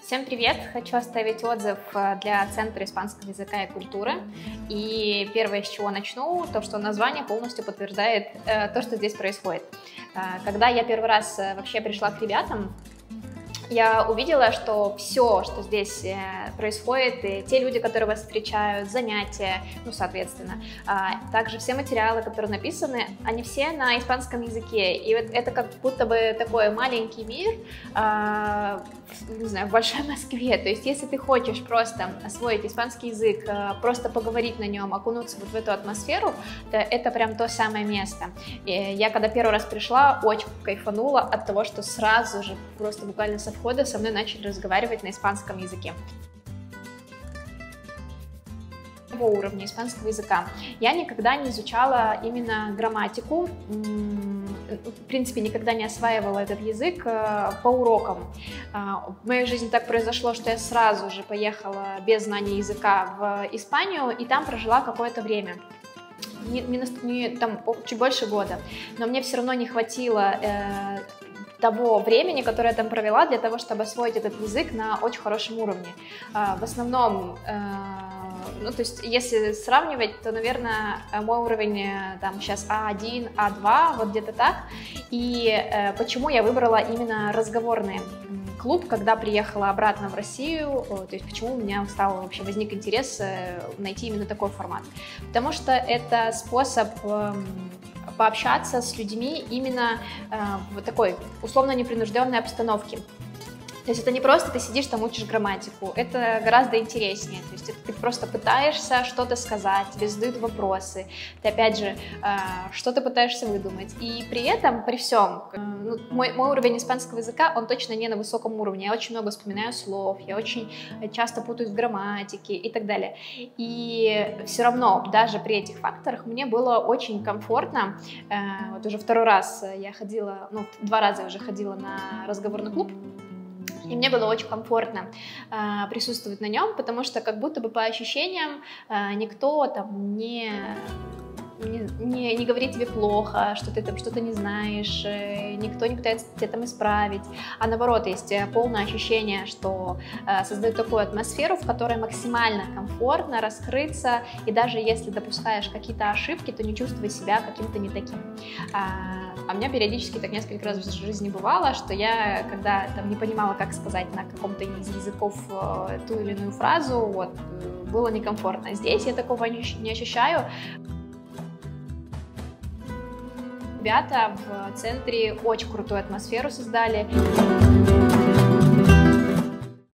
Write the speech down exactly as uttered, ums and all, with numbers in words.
Всем привет! Хочу оставить отзыв для Центра испанского языка и культуры. И первое, с чего начну, то, что название полностью подтверждает э, то, что здесь происходит. Э, когда я первый раз э, вообще пришла к ребятам, я увидела, что все, что здесь происходит, и те люди, которые вас встречают, занятия, ну, соответственно, также все материалы, которые написаны, они все на испанском языке, и вот это как будто бы такой маленький мир, не знаю, в большой Москве. То есть, если ты хочешь просто освоить испанский язык, просто поговорить на нем, окунуться вот в эту атмосферу, то это прям то самое место. И я когда первый раз пришла, очень кайфанула от того, что сразу же, просто буквально со входа со мной начали разговаривать на испанском языке. Уровня испанского языка. Я никогда не изучала именно грамматику, в принципе, никогда не осваивала этот язык по урокам. В моей жизни так произошло, что я сразу же поехала без знания языка в Испанию и там прожила какое-то время. Не, не, не, там, чуть больше года, но мне все равно не хватило э, того времени, которое я там провела, для того, чтобы освоить этот язык на очень хорошем уровне. Э, в основном, э, ну, то есть, если сравнивать, то, наверное, мой уровень там сейчас а один, а два, вот где-то так. И э, почему я выбрала именно разговорный клуб, когда приехала обратно в Россию, то есть почему у меня стал вообще возник интерес найти именно такой формат. Потому что это способ пообщаться с людьми именно в такой условно непринужденной обстановке. То есть это не просто ты сидишь там учишь грамматику, это гораздо интереснее. То есть это ты просто пытаешься что-то сказать, тебе задают вопросы, ты опять же что-то пытаешься выдумать. И при этом, при всем, ну, мой, мой уровень испанского языка, он точно не на высоком уровне. Я очень много вспоминаю слов, я очень часто путаюсь в грамматике и так далее. И все равно, даже при этих факторах, мне было очень комфортно. Вот уже второй раз я ходила, ну, два раза я уже ходила на разговорный клуб. И мне было очень комфортно э, присутствовать на нем, потому что как будто бы по ощущениям э, никто там не, не, не, не говорит тебе плохо, что ты там что-то не знаешь, э, никто не пытается тебя там исправить, а наоборот, есть полное ощущение, что э, создают такую атмосферу, в которой максимально комфортно раскрыться, и даже если допускаешь какие-то ошибки, то не чувствуй себя каким-то не таким. А, А у меня периодически так несколько раз в жизни бывало, что я, когда там не понимала, как сказать на каком-то из языков э, ту или иную фразу, вот, было некомфортно. Здесь я такого не, не ощущаю. Ребята в центре очень крутую атмосферу создали.